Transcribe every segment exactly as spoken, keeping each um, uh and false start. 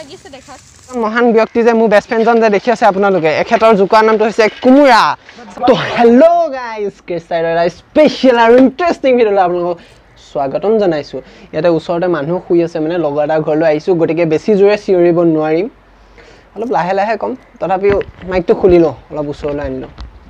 লাগিছে দেখাত মহান ব্যক্তি যে মোৰ বেষ্ট ফ্ৰেণ্ডজন যে দেখি আছে আপোনালোকে এখেতৰ জোকাৰ নামটো হৈছে কুমুৰা তো হেল্ল' গাইজ কেছাইডৰ স্পেচিয়েল আৰু ইণ্টাৰেষ্টিং ভিডিঅ'লৈ আপোনালোকক স্বাগতম জনাইছোঁ ইয়াতে ওচৰতে মানুহ শুই আছে মানে লগৰ এটা ঘৰলৈ আহিছোঁ গতিকে বেছি জোৰে চিঞৰিব নোৱাৰিম অলপ লাহে লাহে কম তথাপিও মাইকটো খুলি লওঁ অলপ ওচৰলৈ আনি লওঁ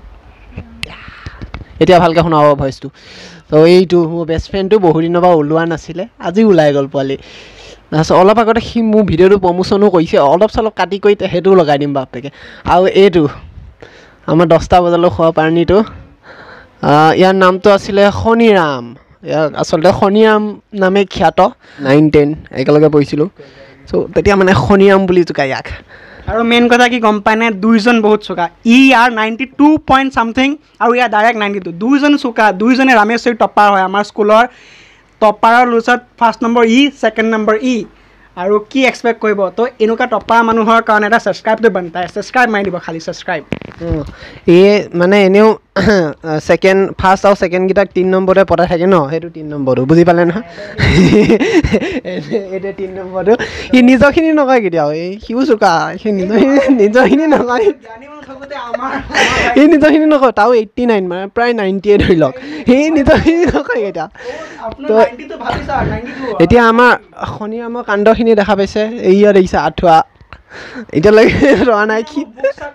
এতিয়া ভালকৈ শুনাব ভইচটো তো এইটো মোৰ বেষ্ট ফ্ৰেণ্ডটো বহু দিনৰ পৰা ওলোৱা নাছিলে আজি ওলাই গ'ল পোৱালি তাৰপিছত অলপ আগতে সি মোৰ ভিডিঅ'টো প্ৰমোশ্যনো কৰিছে অলপ চলপ কাটি কৰি সেইটোও লগাই দিম বাপেকে আৰু এইটো আমাৰ দহটা বজালৈ খোৱা প্ৰাণীটো ইয়াৰ নামটো আছিলে শনিৰাম ইয়াৰ আচলতে শনিৰাম নামে খ্যাত নাইন টেন একেলগে পঢ়িছিলোঁ চ' তেতিয়া মানে শনিৰাম বুলি জোকাই ইয়াক আৰু মেইন কথা কি গম পায় নে দুইজন বহুত চোকা ই ইয়াৰ নাইণ্টি টু পইণ্ট চামথিং আৰু ইয়াৰ ডাইৰেক্ট নাইণ্টি টু দুইজন চোকা দুইজনে ৰামেশ্বৰী টপাৰ হয় আমাৰ স্কুলৰ টপাৰৰ লিষ্টত ফাৰ্ষ্ট নম্বৰ ই ছেকেণ্ড নম্বৰ ই আৰু কি এক্সপেক্ট কৰিব তো এনেকুৱা টপাৰ মানুহৰ কাৰণে এটা ছাবস্ক্ৰাইবটো বনতাই ছাবস্ক্ৰাইব মাৰি দিব খালি ছাবস্ক্ৰাইব এই মানে এনেও ছেকেণ্ড ফাৰ্ষ্ট আৰু ছেকেণ্ডকেইটাক তিনি নম্বৰতে পতাই থাকে ন সেইটো তিনি নম্বৰটো বুজি পালে নহয় এইটো তিনি নম্বৰটো সি নিজৰখিনি নকয় কেতিয়াও এই সিও চোকা সি নিজৰ নিজৰখিনি নকয় সি নিজৰখিনি নকয় তাও এইট্টি নাইন মানে প্ৰায় নাইণ্টি এইট ধৰি লওক সি নিজৰখিনি নকয় কেতিয়া তো এতিয়া আমাৰ শনিৰামৰ কাণ্ডখিনি দেখা পাইছে এইয়া দেখিছে আঁঠুৱা এতিয়ালৈকে ৰোৱা নাই কি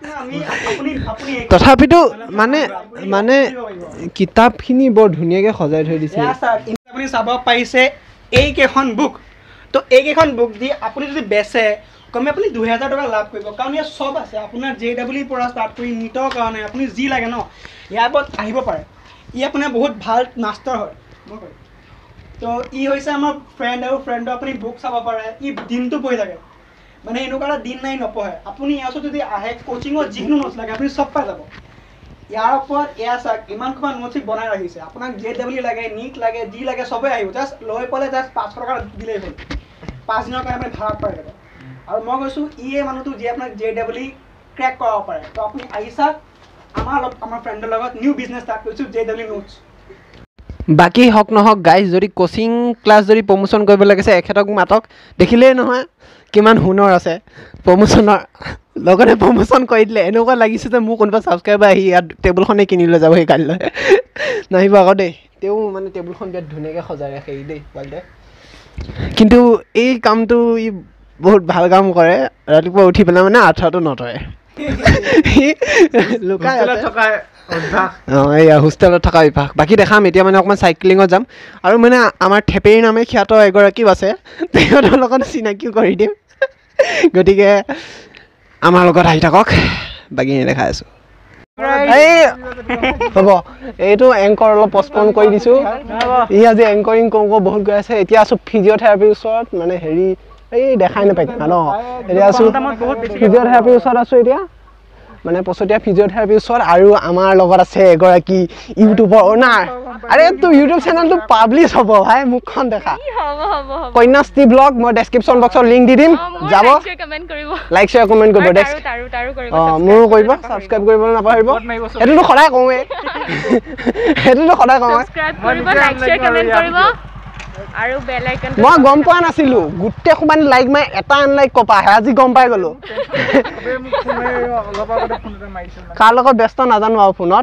তথাপিতো মানে মানে কিতাপখিনি বৰ ধুনীয়াকৈ সজাই থৈ দিছে আপুনি চাব পাৰিছে এইকেইখন বুক তো এইকেইখন বুক দি আপুনি যদি বেচে কমে আপুনি দুহেজাৰ টকা লাভ কৰিব কাৰণ ইয়াত চব আছে আপোনাৰ জে ডাব্লিউৰ পৰা ষ্টাৰ্ট কৰি নীটৰ কাৰণে আপুনি যি লাগে ন ইয়াৰ ওপৰত আহিব পাৰে ই আপোনাৰ বহুত ভাল মাষ্টাৰ হয় তো ই হৈছে আমাৰ ফ্ৰেণ্ড আৰু ফ্ৰেণ্ডৰ আপুনি বুক চাব পাৰে ই দিনটো পঢ়ি থাকে মানে এনেকুৱা এটা দিন নাই নপঢ়ে আপুনি ইয়াৰ ওচৰত যদি আহে কোচিঙত যিকোনো নোটছ লাগে আপুনি চব পাই যাব ইয়াৰ ওপৰত এয়া চাওক ইমান খোপা নোটছ বনাই ৰাখিছে আপোনাক জে ডাব্লিউ লাগে নীট লাগে যি লাগে চবেই আহিব জাষ্ট লৈ পেলাই জাষ্ট পাঁচশ টকা দিলেই হ'ল পাঁচ দিনৰ কাৰণে আপুনি ভাড়াত পাই যাব আৰু মই কৈছোঁ ই এই মানুহটো যিয়ে আপোনাক জে ডাব্লিউ ক্ৰেক কৰাব পাৰে তো আপুনি আহি চাওক আমাৰ অলপ আমাৰ ফ্ৰেণ্ডৰ লগত নিউ বিজনেছ ষ্টাৰ্ট কৰিছোঁ জে ডাব্লিউ নোটছ বাকী হওক নহওক গাইজ যদি কোচিং ক্লাছ যদি প্ৰমোশ্যন কৰিব লাগিছে এখেতক মাতক দেখিলেই নহয় কিমান হুনৰ আছে প্ৰমোশ্যনৰ লগতে প্ৰমোশ্যন কৰি দিলে এনেকুৱা লাগিছে যে মোৰ কোনোবা ছাবস্ক্ৰাইবাৰ আহি ইয়াত টেবুলখনেই কিনি লৈ যাব সেই কাইলৈ নাহিব আকৌ দেই তেওঁ মানে টেবুলখন বিৰাট ধুনীয়াকৈ সজাই ৰাখে ই দেই পোৱালিতে কিন্তু এই কামটো ই বহুত ভাল কাম কৰে ৰাতিপুৱা উঠি পেলাই মানে আঁঠুৱাটো নতৰে লুকাই থকা অঁ এইয়া হোষ্টেলত থকা অভ্যাস বাকী দেখাম এতিয়া মানে অকণমান চাইক্লিঙত যাম আৰু মানে আমাৰ থেপেৰী নামে খ্যাত এগৰাকীও আছে তেখেতৰ লগত চিনাকিও কৰি দিম গতিকে আমাৰ লগত আহি থাকক বাকী দেখাই আছোঁ এই হ'ব এইটো এংকৰ অলপ পষ্টপন কৰি দিছোঁ ই আজি এংকৰিং কৰোঁ কৰোঁ বহুত গৈ আছে এতিয়া আছোঁ ফিজিঅ'থেৰাপিৰ ওচৰত মানে হেৰি এই দেখাই নাপায় ন এতিয়া আছোঁ ফিজিঅ'থেৰাপিৰ ওচৰত আছোঁ এতিয়া মানে পছতীয়া ফিজিঅ'থেৰাপিৰ ওচৰত আৰু আমাৰ লগত আছে এগৰাকী ইউটিউবৰ অ'নাৰ আৰে তোৰ ইউটিউব চেনেলটো পাব্লিছ হ'ব ভাই মুখখন দেখা কন্যাশ্ৰী ব্লগ মই ডেছক্ৰিপশ্যন বক্সত লিংক দি দিম যাব লাইক শ্বেয়াৰ কমেণ্ট কৰিব অঁ মোৰো কৰিব ছাবস্ক্ৰাইব কৰিবলৈ নাপাহৰিব সেইটোতো সদায় কওঁৱেই সেইটোতো সদায় কওঁৱেই মই গম পোৱা নাছিলোঁ গোটেই সোমানে লাইক মাৰি এটা আনলাইক কপা আহে আজি গম পাই গ'লোঁ কাৰ লগত ব্যস্ত নাজানো আৰু ফোনত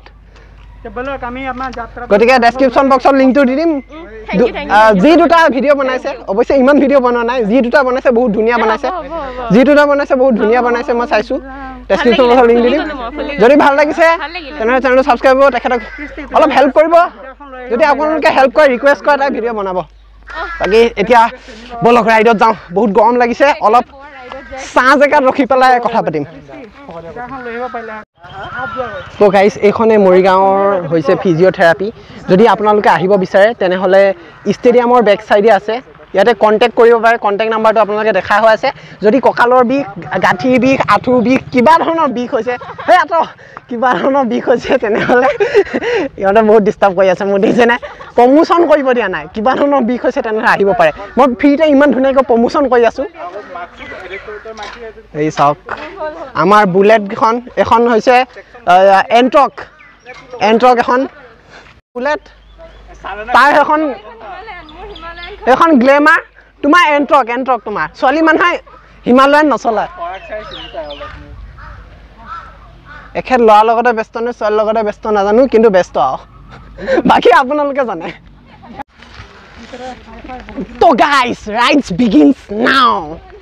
গতিকে ডেছক্ৰিপশ্যন বক্সত লিংকটো দি দিম যি দুটা ভিডিঅ' বনাইছে অৱশ্যে ইমান ভিডিঅ' বনোৱা নাই যি দুটা বনাইছে বহুত ধুনীয়া বনাইছে যি দুটা বনাইছে বহুত ধুনীয়া বনাইছে মই চাইছোঁ ডেছক্ৰিপশ্যন বক্সত লিংক দি দিম যদি ভাল লাগিছে তেনেহ'লে চেনেলটো ছাবস্ক্ৰাইব কৰিব তেখেতক অলপ হেল্প কৰিব যদি আপোনালোকে হেল্প কৰে ৰিকুৱেষ্ট কৰে তাই ভিডিঅ' বনাব বাকী এতিয়া বলক ৰাইডত যাওঁ বহুত গৰম লাগিছে অলপ চাহ জেগাত ৰখি পেলাই কথা পাতিম তো গাইজ এইখনে মৰিগাঁৱৰ হৈছে ফিজিঅ'থেৰাপি যদি আপোনালোকে আহিব বিচাৰে তেনেহ'লে ষ্টেডিয়ামৰ বেক চাইডে আছে ইয়াতে কণ্টেক্ট কৰিব পাৰে কণ্টেক্ট নাম্বাৰটো আপোনালোকে দেখা হৈ আছে যদি কঁকালৰ বিষ গাঁঠিৰ বিষ আঁঠুৰ বিষ কিবা ধৰণৰ বিষ হৈছে সেই আঁতৰ কিবা ধৰণৰ বিষ হৈছে তেনেহ'লে ইহঁতে বহুত ডিষ্টাৰ্ব কৰি আছে মোৰ দেখিছেনে প্ৰমোশ্যন কৰিব দিয়া নাই কিবা ধৰণৰ বিষ হৈছে তেনেহ'লে আহিব পাৰে মই ফ্ৰীতে ইমান ধুনীয়াকৈ প্ৰমোশ্যন কৰি আছোঁ এই চাওক আমাৰ বুলেটকেইখন এখন হৈছে এণ্ট্ৰক এণ্ট্ৰক এখন বুলেট তাৰ এখন এখন গ্লেমাৰ তোমাৰ এণ্ট্ৰক এণ্ট্ৰক তোমাৰ ছোৱালী মানুহে হিমালয়ান নচলায় এখেত ল'ৰাৰ লগতে ব্যস্ত নে ছোৱালীৰ লগতে ব্যস্ত নাজানো কিন্তু ব্যস্ত আৰু বাকী আপোনালোকে জানে তো গাইজ ৰাইডছ বিগিনছ নাও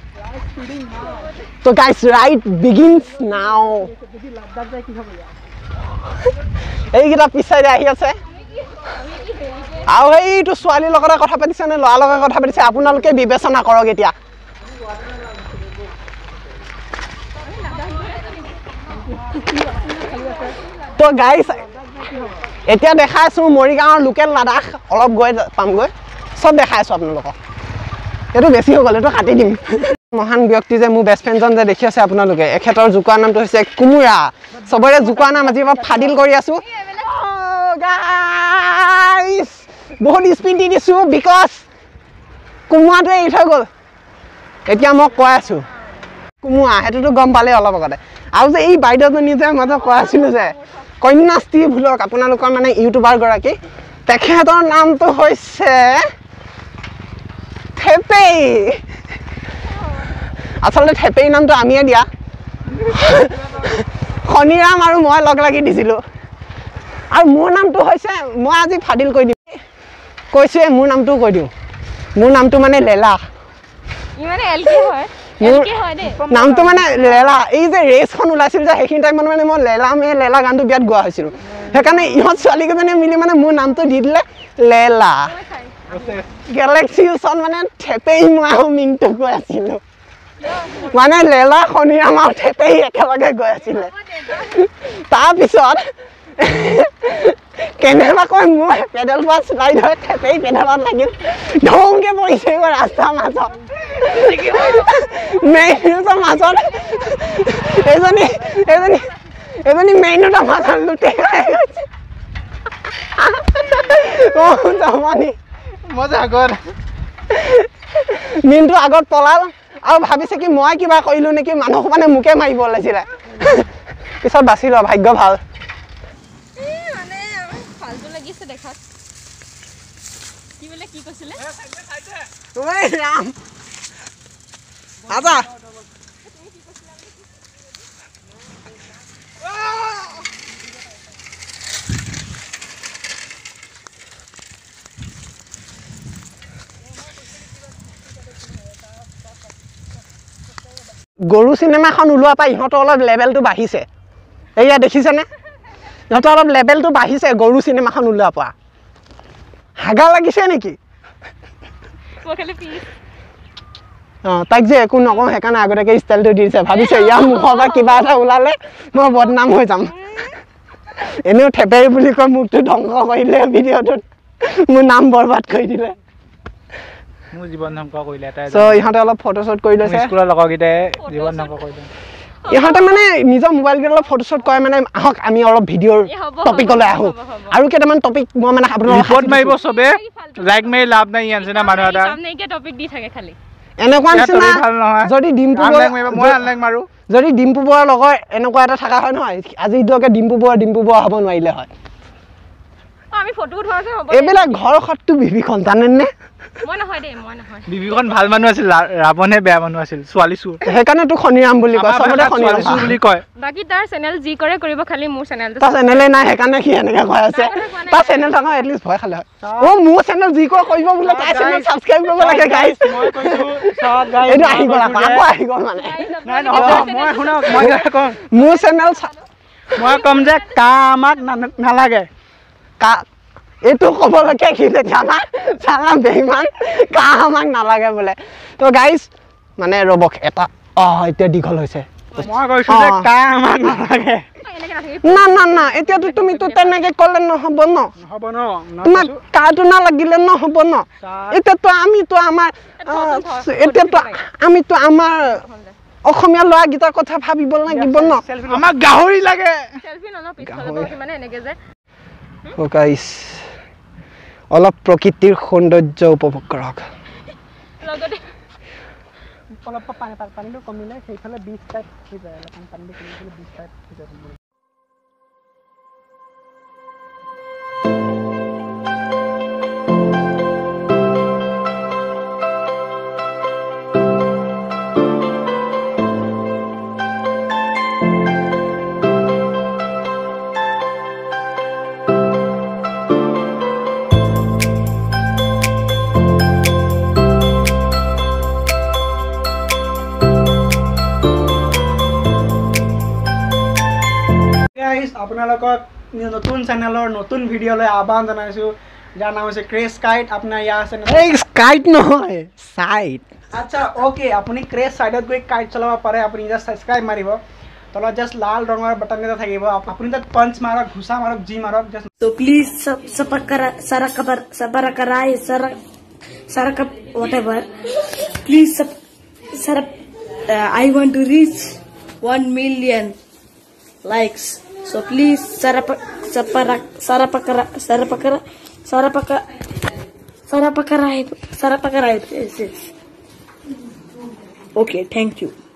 তো গাইজ ৰাইড বিগিনছ নাও এইকেইটা পিছাইডে আহি আছে আৰু এইটো ছোৱালীৰ লগতে কথা পাতিছে নে ল'ৰাৰ লগত কথা পাতিছে আপোনালোকে বিবেচনা কৰক এতিয়া তো গাইজ এতিয়া দেখাই আছো মৰিগাঁৱৰ লোকেল লাডাখ অলপ গৈ পামগৈ চব দেখাই আছো আপোনালোকক এইটো বেছি হৈ গ'ল এইটো কাটি দিম মহান ব্যক্তি যে মোৰ বেষ্ট ফ্ৰেণ্ডজন যে দেখি আছে আপোনালোকে এখেতৰ জোকোৱা নামটো হৈছে কোমোৰা চবৰে জোকোৱা নাম আজি মই ফাদিল কৰি আছো গাইজ বহুত স্পীড দি দিছো বিকজ কোমোৰাটোৱে এৰি থৈ গ'ল এতিয়া মই কৈ আছো কোমোৰা সেইটোতো গম পালে অলপ আগতে আৰু যে এই বাইদেউজনী যে মই যে কৈ আছিলো যে কন্যাশ্ৰী ভ্লগ আপোনালোকৰ মানে ইউটিউবাৰ গৰাকী তেখেতৰ নামটো হৈছে থেপেই আচলতে থেপেই নামটো আমিয়ে দিয়া শনিৰাম আৰু মই লগ লাগি দিছিলোঁ আৰু মোৰ নামটো হৈছে মই আজি ফাদিল কৈ দিম কৈছোৱে মোৰ নামটো কৈ দিওঁ মোৰ নামটো মানে লেলা নামটো মানে লেলা এই যে ৰেচখন ওলাইছিল যে সেইখিনি টাইমত মানে মই লেলা মে লেলা গানটো বিয়াত গোৱা হৈছিলোঁ সেইকাৰণে ইহঁত ছোৱালীকেইজনীয়ে মিলি মানে মোৰ নামটো দি দিলে লেলা গেলেক্সি ওচৰত মানে থেপেই মই আৰু মিংটো গৈ আছিলোঁ মানে লেলা শনিৰাম আৰু থেপেই একেলগে গৈ আছিলে তাৰপিছত কেনেবাকৈ মই পেডেল পাছ চলাই ধৰে থেপেই পেডেলত লাগিল ধৌংকে পৰিছে ৰাস্তাৰ মাজত মেইন ৰোডৰ মাজত এজনী এজনী এজনী মেইন ৰোডৰ মাজত লুটে খাই গৈছে জমনি মজা আগত মিনটো আগত পলাল আৰু ভাবিছে কি মই কিবা কৰিলো নেকি মানুহ মানে মোকে মাৰিব ওলাইছিলে পিছত বাচিলো ভাগ্য ভাল ৰাম আজা গৰু চিনেমাখন ওলোৱাৰ পৰা ইহঁতৰ অলপ লেভেলটো বাঢ়িছে এয়া দেখিছেনে ইহঁতৰ অলপ লেভেলটো বাঢ়িছে গৰু চিনেমাখন ওলোৱাৰ পৰা হাগা লাগিছে নেকি অঁ তাইক যে একো নকওঁ সেইকাৰণে আগতীয়াকৈ ষ্টাইলটো দি দিছে ভাবিছে ইয়াৰ মুখৰ পৰা কিবা এটা ওলালে মই বদনাম হৈ যাম এনেও থেপেই বুলি কৈ মুখটো ধ্বংস কৰিলে ভিডিঅ'টোত মোৰ নাম বৰবাদ কৰি দিলে মোৰ জীৱন ধ্বংস কৰিলে এটা সো ইহঁতে অলপ ফটোশ্বুট কৰি লৈছে স্কুলৰ লগৰকেইটাই জীৱন ধ্বংস কৰিলে ইহঁতে মানে নিজৰ মোবাইলকেইটা অলপ ফটোশ্বুট কৰে মানে আহক আমি অলপ ভিডিঅ'ৰ টপিকলৈ আহোঁ আৰু কেইটামান টপিক মই মানে আপোনালোকক ৰিপৰ্ট মাৰিব চবে লাইক মাৰি লাভ নাই ইয়াৰ নিচিনা মানুহ এটা এনেকুৱা নিচিনা যদি ডিম্পু মই আনলাইক মাৰো যদি ডিম্পু বৰুৱাৰ লগৰ এনেকুৱা এটা থকা হয় নহয় আজি এতিয়ালৈকে ডিম্পু বৰুৱা ডিম্পু বৰুৱা হ'ব নোৱাৰিলে হয় এইবিলাক ঘৰ সত্তু বিভীষণ জানেনে বিভীষণ ভাল মানুহ আছিল ৰাৱণহে বেয়া মানুহ আছিল ছোৱালী চুৰ সেইকাৰণে তোক শনিৰাম বুলি কয় চবতে শনিৰাম বুলি কয় বাকি তাৰ চেনেল যি কৰে কৰিব খালি মোৰ চেনেলটো তাৰ চেনেলে নাই সেইকাৰণে কি এনেকৈ কৈ আছে তাৰ চেনেল থকা এটলিষ্ট ভয় খালে হয় অ মোৰ চেনেল যি কৰে কৰিব বোলে তাৰ চেনেল ছাবস্ক্ৰাইব কৰিব লাগে গাইজ মই কৈছো চব গাইজ এইটো আহি গ'ল আকৌ আহি গ'ল মানে নাই নহ'ব মই শুনক মই কম মোৰ চেনেল মই কম যে কা আমাক নালাগে কা এইটো ক'বলৈকে কি জানা চালা বেইমান কা আমাক নালাগে বোলে তো গাইজ মানে ৰ'বক এটা অঁ এতিয়া দীঘল হৈছে মই কৈছো যে কা আমাক নালাগে না না না এতিয়াতো তুমিতো তেনেকে ক'লে নহ'ব ন নহ'ব ন তোমাক কাটো নালাগিলে নহ'ব ন এতিয়াতো আমিতো আমাৰ এতিয়াতো আমিতো আমাৰ অসমীয়া ল'ৰাকেইটাৰ কথা ভাবিব লাগিব ন আমাক গাহৰি লাগে ও গাইজ অলপ প্ৰকৃতিৰ সৌন্দৰ্য উপভোগ কৰক অলপ পানী পানীটো কমিলে সেইফালে বিচ টাইপ হৈ যায় অলপমান পানীটো কমিলে বিচ টাইপ হৈ যায় আপোনালোকক নতুন চেনেলৰ নতুন ভিডিঅ'লৈ আহ্বান জনাইছোঁ, যাৰ নাম হৈছে ক্ৰেজ কাইট। আপোনাৰ ইয়াৰ আছে এই কাইট নহয়, চাইট। আচ্ছা অ'কে, আপুনি ক্ৰেজ চাইটত গৈ কাইট চলাব পাৰে। আপুনি জাষ্ট ছাবস্ক্ৰাইব মাৰিব, তলত জাষ্ট লাল ৰঙৰ বাটন এটা থাকিব, আপুনি তাত পাঞ্চ মাৰক, ঘুচা মাৰক, যি মাৰক just. So please sub subscribe, subscribe, subscribe, subscribe, whatever. Please sub, sub, uh, I want to reach one million likes. So please subscribe, subscribe, subscribe, subscribe, subscribe, subscribe, subscribe. Yes, yes. Okay, thank you.